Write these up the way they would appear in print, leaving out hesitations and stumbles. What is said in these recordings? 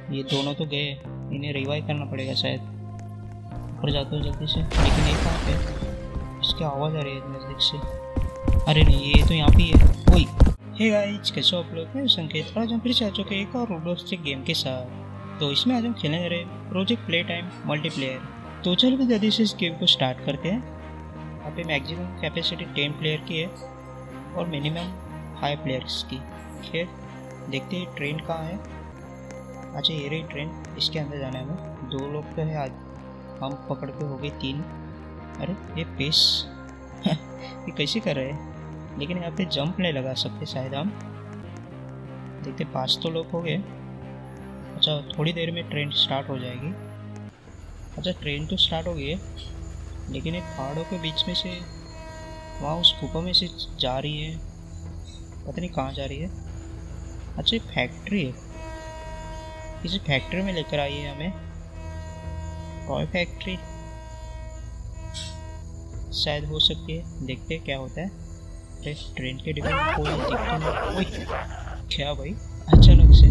ये दोनों तो गए, इन्हें रिवाइव करना पड़ेगा शायद। ऊपर जाता हूँ जल्दी से, लेकिन ये कहाँ पे? इसकी आवाज़ आ रही है नज़दीक से। अरे नहीं, ये तो यहाँ पे ही है। ओए हे गाइस, कैसे हो आप लोग? मैं संकेत। आज हम फिर से आ चुके हैं एक और रोब्लॉक्स गेम के साथ। तो इसमें आज हम खेलने जा रहे हैं प्रोजेक्ट प्ले टाइम मल्टीप्लेयर। तो चलो जल्दी से इस गेम को स्टार्ट करते हैं। यहाँ पे मैक्सिमम कैपेसिटी 10 प्लेयर की है और मिनिमम 5 प्लेयर्स की। खैर देखते हैं ट्रेन कहाँ है। अच्छा ये रही ट्रेन, इसके अंदर जाना है हमें। 2 लोग तो है, आज हम पकड़ के हो गए 3। अरे ये पेस ये कैसे कर रहे हैं? लेकिन यहाँ पे जंप नहीं लगा सकते शायद हम। देखते 5 तो लोग हो गए। अच्छा थोड़ी देर में ट्रेन स्टार्ट हो जाएगी। अच्छा ट्रेन तो स्टार्ट हो गई है, लेकिन एक पहाड़ों के बीच में से वहाँ उस गुफा में से जा रही है। पता नहीं कहाँ जा रही है। अच्छा एक फैक्ट्री है, किसी फैक्ट्री में लेकर आई है हमें। टॉय फैक्ट्री शायद हो सकती है, देखते हैं क्या होता है। अरे ट्रेन के डिब्बे में कोई दिखता नहीं। क्या भाई अचानक से।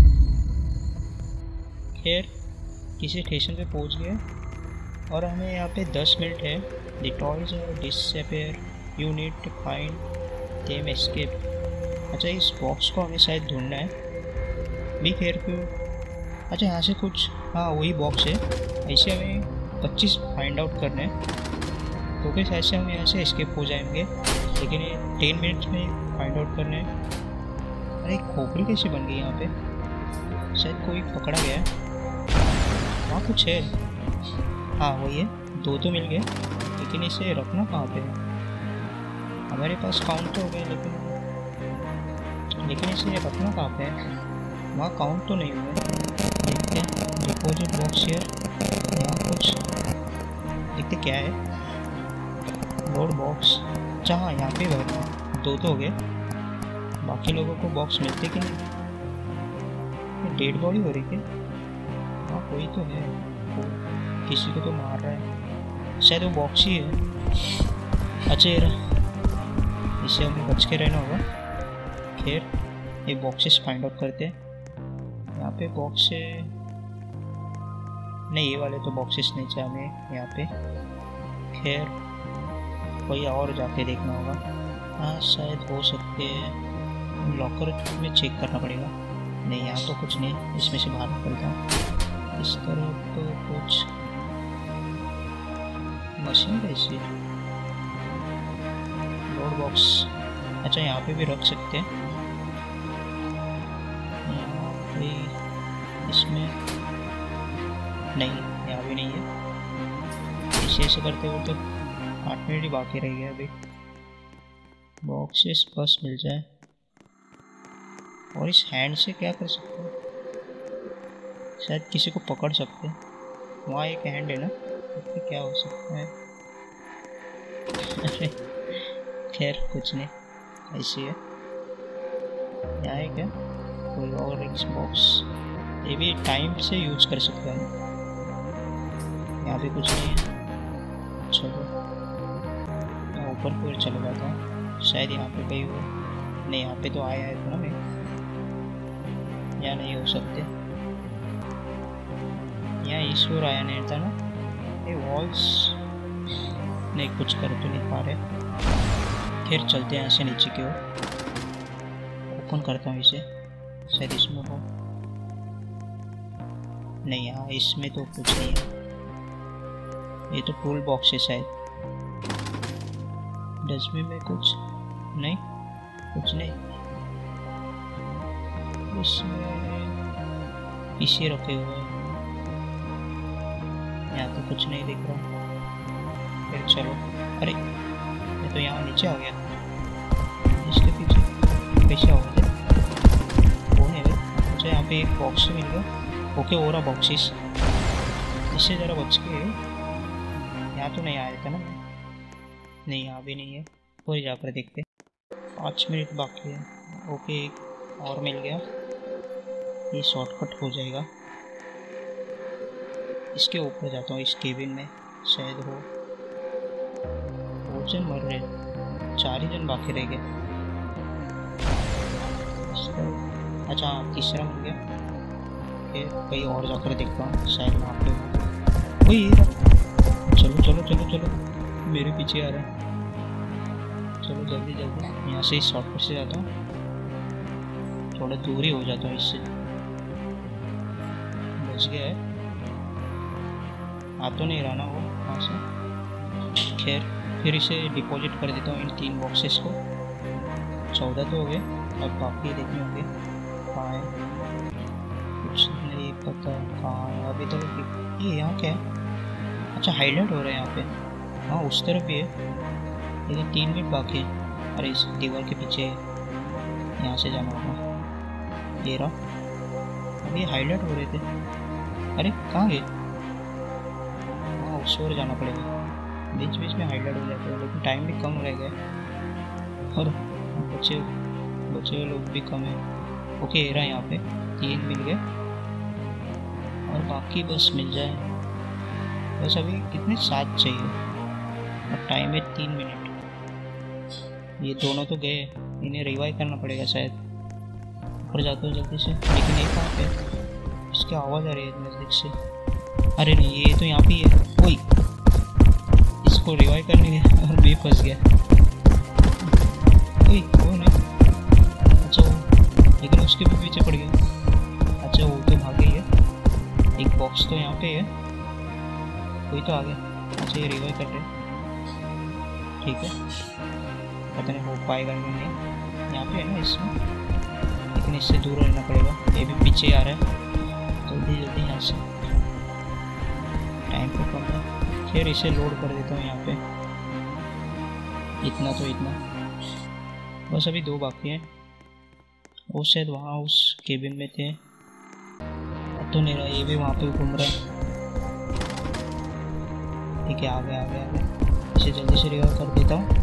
खैर किसी स्टेशन पे पहुंच गए और हमें यहाँ पे 10 मिनट है। The toys are disappear, you need to find them escape. अच्छा इस बॉक्स को हमें शायद ढूंढना है। Be careful. अच्छा यहाँ से कुछ, हाँ वही बॉक्स है। ऐसे हमें 25 फाइंड आउट करने हैं, तो फिर शायद से हम यहाँ से एस्केप हो जाएंगे। लेकिन ये 10 मिनट्स में फाइंड आउट करने हैं। अरे खोपड़ी कैसी बन गई यहाँ पे? शायद कोई पकड़ा गया है। वहाँ कुछ है, हाँ वही है। 2 तो मिल गए, लेकिन इसे रखना कहाँ पे है? हमारे पास काउंट तो हो गए, लेकिन इसे रखना कहाँ पे है? वहाँ काउंट तो नहीं हुए। देखते हैं डिपॉजिट बॉक्स हियर। यहाँ कुछ देखते क्या है। Load box. अच्छा हाँ यहाँ पे बैठा। 2 तो हो गए, बाकी लोगों को बॉक्स मिलते कि नहीं? डेड बॉडी हो रही क्या? हाँ कोई तो है, वो किसी को तो मार रहा है, शायद वो बॉक्स ही है। अच्छा ये इससे हमें बच के रहना होगा। खैर ये बॉक्सेस फाइंड आउट करते हैं। यहाँ पे बॉक्स है नहीं, ये वाले तो बॉक्सेस नहीं चाहिए हमें यहाँ पे। खैर कोई और जाके देखना होगा। हाँ शायद हो सकते हैं, लॉकर में चेक करना पड़ेगा। नहीं यहाँ तो कुछ नहीं, इसमें से बाहर निकलता हूँ। इस तरफ तो कुछ मशीन कैसी लोड बॉक्स। अच्छा यहाँ पे भी रख सकते हैं। इसमें नहीं, यहाँ भी नहीं है। इसे करते हुए तो 8 मिनट ही बाकी रह गया अभी। बॉक्सेस बस मिल जाए। और इस हैंड से क्या कर सकते हैं? शायद किसी को पकड़ सकते हैं। वहाँ एक हैंड है ना, तो क्या हो सकता है? खैर कुछ नहीं, ऐसी है। यहाँ है क्या कोई और? एक बॉक्स, ये भी टाइम से यूज कर सकते हैं। यहाँ पे कुछ नहीं है। चलो मैं ऊपर की ओर चला जाता हूँ, शायद यहाँ पे कहीं हो। नहीं यहाँ पे तो आया है ना मैं, यहाँ नहीं हो सकते। यहाँ इस ओर आया नहीं था ना। ये वॉल्स नहीं, कुछ कर तो नहीं पा रहे। फिर चलते हैं यहाँ से नीचे की ओर। ओपन करता हूँ इसे, शायद इसमें हो। नहीं यहाँ इसमें तो कुछ नहीं है। ये तो टूल बॉक्स है शायद। डस्टबिन में कुछ नहीं, कुछ नहीं। इसमें पीछे रखे हुए हैं, यहाँ तो कुछ नहीं दिख रहा। फिर चलो, अरे ये तो यहाँ नीचे आ गया। इसके पीछे कैसे हो गया? वो नहीं भाई। अच्छा यहाँ पे एक बॉक्स मिल गया। ओके हो रहा बॉक्सेस, इससे ज़रा बच के। यहाँ तो नहीं आया था ना? नहीं यहाँ भी नहीं है। कोई जाकर देखते। 5 मिनट बाकी है। ओके एक और मिल गया, ये शॉर्टकट हो जाएगा। इसके ऊपर जाता हूँ, इस केबिन में शायद हो। 2 जन मर रहे, 4 ही जन बाकी रह गए। अच्छा तीसरा मिल गया। ओके, कहीं और जाकर देखता हूँ, शायद वहाँ पे हो। वही ये चलो चलो चलो चलो, मेरे पीछे आ रहा है। चलो जल्दी जल्दी, यहाँ से शॉर्टकट से जाता हूँ, थोड़ा दूर ही हो जाता हूँ इससे। बच गया है, आ तो नहीं रहा ना वो वहाँ से। खैर फिर इसे डिपॉजिट कर देता हूँ इन 3 बॉक्सेस को। 14 तो हो गए, अब बाकी देखने होंगे कहाँ है, कुछ नहीं पता कहाँ है अभी तक। ये यहाँ क्या है? अच्छा हाईलाइट हो रहा है यहाँ पे, हाँ उस तरफ भी है, लेकिन 3 मिनट बाकी है। अरे इस दीवार के पीछे है, यहाँ से जाना होगा। ये रहा, अभी हाईलाइट हो रहे थे। अरे कहाँ गए? हाँ उस ओर जाना पड़ेगा, बीच बीच में हाईलाइट हो जाता है, लेकिन टाइम भी कम रह गया और बचे हुए लोग भी कम है। ओके ये रहा, यहाँ पे 3 मिल गए और बाकी बस मिल जाए। बस अभी कितने 7 चाहिए और टाइम है 3 मिनट। ये दोनों तो गए, इन्हें रिवाइव करना पड़ेगा शायद। ऊपर जाता हूँ जल्दी से, लेकिन एक कहाँ पे? इसकी आवाज़ आ रही है नज़दीक से। अरे नहीं, ये तो यहाँ पे है। वही इसको रिवाइव करने गया और मैं फंस गया। वो नहीं, अच्छा वो, लेकिन उसके भी पीछे पड़ गया। अच्छा वो तो भाग गई है। एक बॉक्स तो यहाँ पे है, कोई तो आ गया। अच्छा ये रिवाइव कर रहे, ठीक है, पता नहीं हो पाएगा कि नहीं। यहाँ पे है ना इसमें, लेकिन इससे दूर रहना पड़ेगा। ये भी पीछे आ रहा है, जल्दी जल्दी यहाँ से, टाइम तो कम है। फिर इसे लोड कर देता हूँ यहाँ पे, इतना तो इतना, बस अभी 2 बाकी हैं। वो शायद वहाँ उस केबिन में थे, तो नहीं रहा, ये भी वहाँ पे घूम रहा है। ठीक है, आ गया। इसे जल्दी से रिवाइव कर देता हूँ।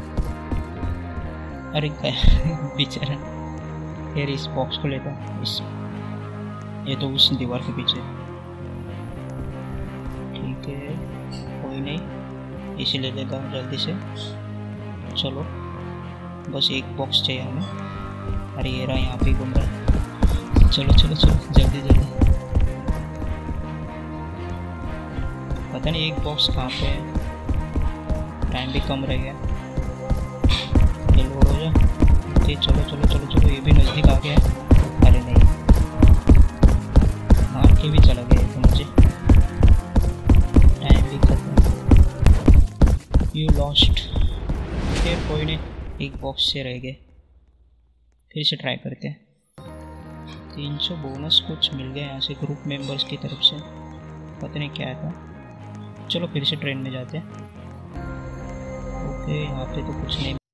अरे बेचारा, फिर इस बॉक्स को लेता हूँ। ये तो उस दीवार के पीछे, ठीक है कोई नहीं, इसे ले लेता हूँ जल्दी से। चलो बस एक बॉक्स चाहिए हमें। अरे ये रहा, यहाँ पे घूम रहा है। चलो चलो चलो जल्दी जल्दी, पता नहीं एक बॉक्स कहाँ पे है, टाइम भी कम रह गया। ये लोड हो जा, चलो चलो चलो चलो, ये भी नज़दीक आ गया है। अरे नहीं, मार के भी चला गया तो मुझे, टाइम भी खत्म, यू लॉस्ट। फिर कोई नहीं, एक बॉक्स से रह गए, फिर से ट्राई करते हैं। 300 बोनस कुछ मिल गया यहाँ से ग्रुप मेंबर्स की तरफ से, पता नहीं क्या था। चलो फिर से ट्रेन में जाते हैं। ओके यहाँ पे तो कुछ नहीं।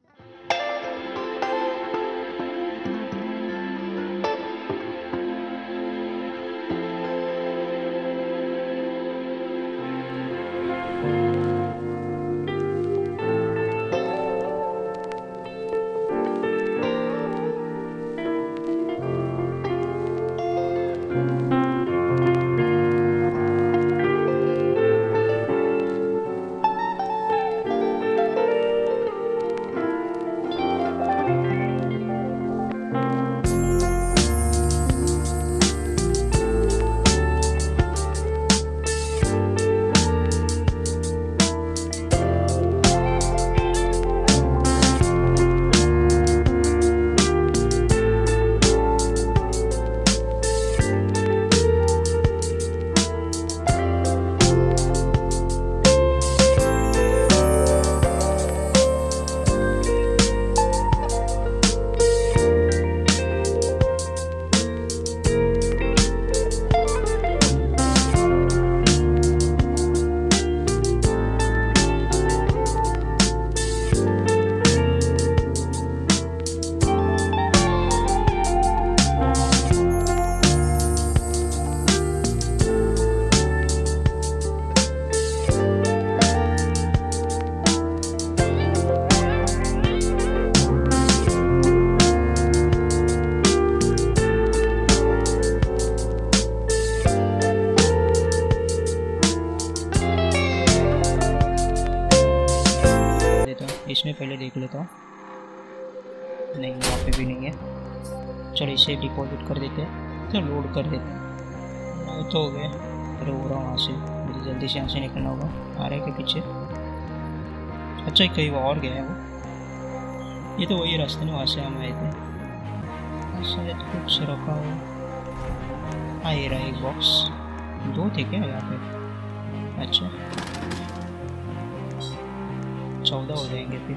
इसमें पहले देख लेता हूँ, नहीं यहाँ पे भी नहीं है। चलो इसे डिपॉजिट कर देते हैं, तो लोड कर देते हैं। तो हो गया। अरे हो रहा हूँ वहाँ से, मुझे जल्दी से यहाँ से निकलना होगा। आ रहे के पीछे? अच्छा कहीं वो और गया है वो। ये तो वही रास्ते ना, वहाँ से हम आए थे। शायद कुछ रखा हो। हाँ ये रहा एक बॉक्स। 2 थे क्या यहाँ पे? अच्छा 14 हो जाएंगे फिर।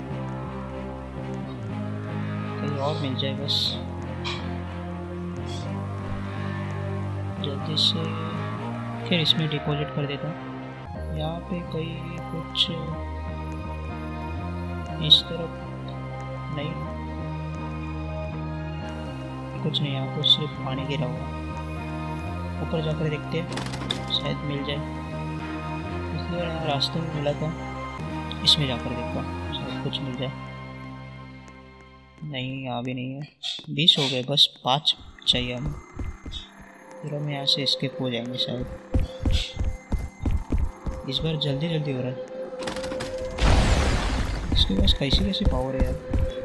कहीं और मिल जाए बस जल्दी से। फिर इसमें डिपॉजिट कर देता हूँ। यहाँ पे कहीं कुछ इस तरफ नहीं, कुछ नहीं। यहाँ पर सिर्फ पानी गिरा हुआ। ऊपर जाकर देखते हैं शायद मिल जाए। इसलिए रास्ते में मिला था, इसमें जाकर देखता हूँ शायद कुछ मिल जाए। नहीं यहाँ भी नहीं है। 20 हो गए, बस 5 चाहिए हमें। फिर हम यहाँ से एस्केप हो जाएंगे शायद। इस बार जल्दी जल्दी हो रहा है। इसके पास कैसी पावर है यार।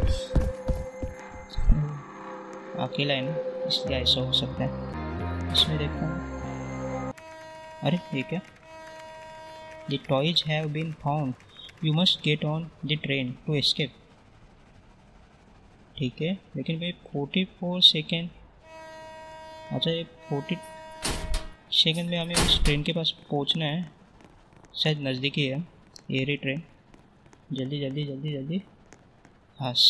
अकेला है ना, इसलिए ऐसा हो सकता है। इसमें देखता हूँ। अरे ये क्या? The toys have been found. You must get on the train to escape. ठीक है, लेकिन भाई 44 सेकेंड। अच्छा ये 40 सेकेंड में हमें उस ट्रेन के पास पहुंचना है। शायद नज़दीक ही है ये रही ट्रेन। जल्दी जल्दी जल्दी जल्दी। बस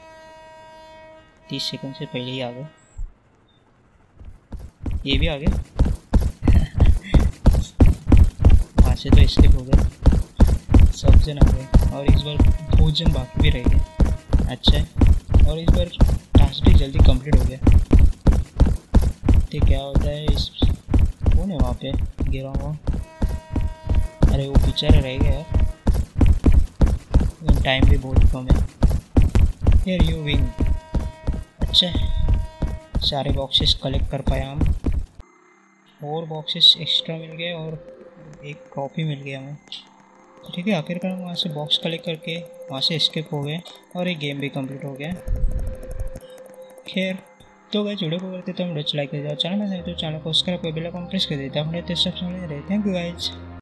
30 सेकेंड से पहले ही आ गए। ये भी आ गए। वहाँ से तो एस्केप हो गए, सब जन आ गए। और इस बार 2 जन बाकी भी रह गए। अच्छा है, और इस बार टास्क भी जल्दी कंप्लीट हो गया। तो क्या होता है इस, कौन है वहाँ पे गिरा हुआ? अरे वो बेचारा रह गया यार। टाइम भी बहुत कम है। Here you win. अच्छा सारे बॉक्सेस कलेक्ट कर पाए हम। 4 बॉक्सेस एक्स्ट्रा मिल गए और एक ट्रॉफी मिल गया हमें। ठीक है, आखिरकार हम वहाँ से बॉक्स कलेक्ट करके वहाँ से एस्केप हो गए और एक गेम भी कंप्लीट हो गया। खैर तो गाइस वीडियो को करते तो हम लाइक कर दिया, चैनल में नहीं तो चैनल को सब्सक्राइब कर बेल आइकन प्रेस कर देता हूँ। Thank you guys.